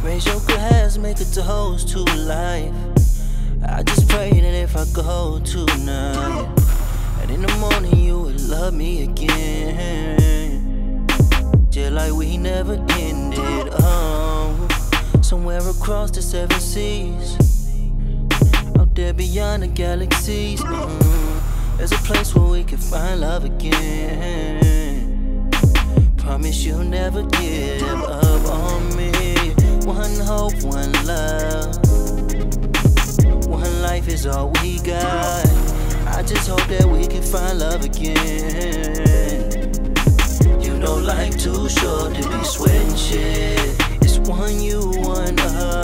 Raise your glass, make a toast to life. I just pray that if I go tonight, that in the morning you would love me again, just like we never ended. Oh, somewhere across the 7 seas, out there beyond the galaxies, there's a place where we can find love again. Promise you'll never give up on me. One hope, one love, one life is all we got. I just hope that we can find love again. You know life too short to be sweating shit. It's one you, one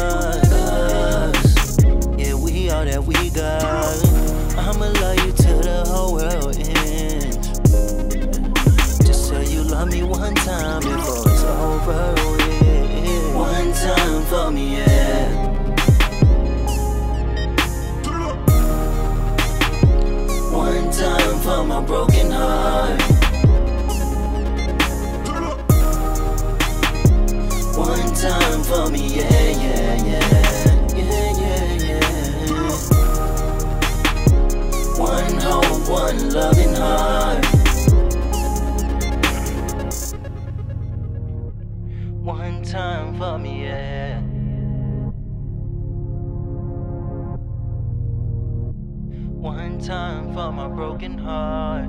us. Yeah, we all that we got. I'ma love you till the whole world ends. Just say you love me one time before it's over with. One time for me, yeah. One time for my broken heart. One time for me, yeah, yeah, yeah, yeah, yeah, yeah. One hope, one loving heart. One time for me, yeah. One time for my broken heart.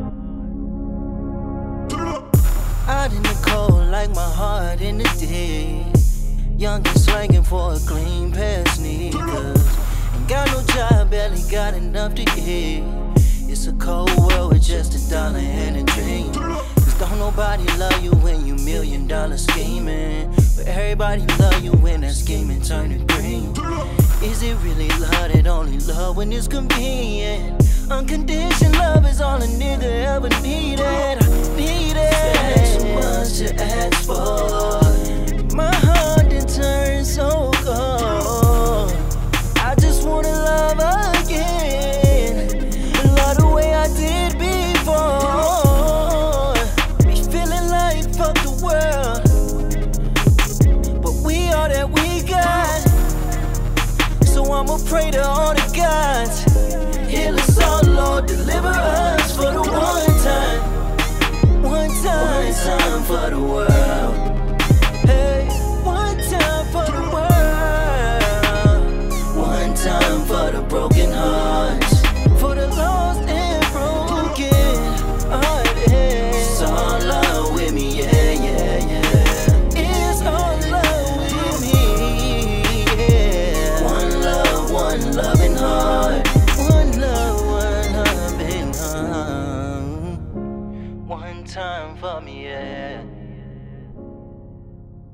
Out in the cold like my heart in the day. Young and slanging for a clean pair of sneakers. Ain't got no job, barely got enough to eat. It's a cold world with just $1 and a dream. Cause don't nobody love you when you $1 million scheming, but everybody love you when that scheming turn to green. Is it really love that only love when it's convenient? Unconditional love is all a nigga ever needed. That's too much to ask for. My heart done turned so cold. I just wanna love again, love the way I did before. Be feeling like fuck the world, but we all that we got. So I'ma pray to all the gods, heal us all, Lord, deliver us for the one time. One time for the world. Hey, one time for the world. One time for the broken hearts, for the lost and broken hearted. It's all love with me, yeah, yeah, yeah. It's all love with me, yeah. One love, one loving heart. One love, one loving heart. One time for me, yeah.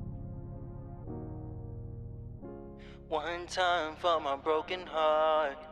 One time for my broken heart.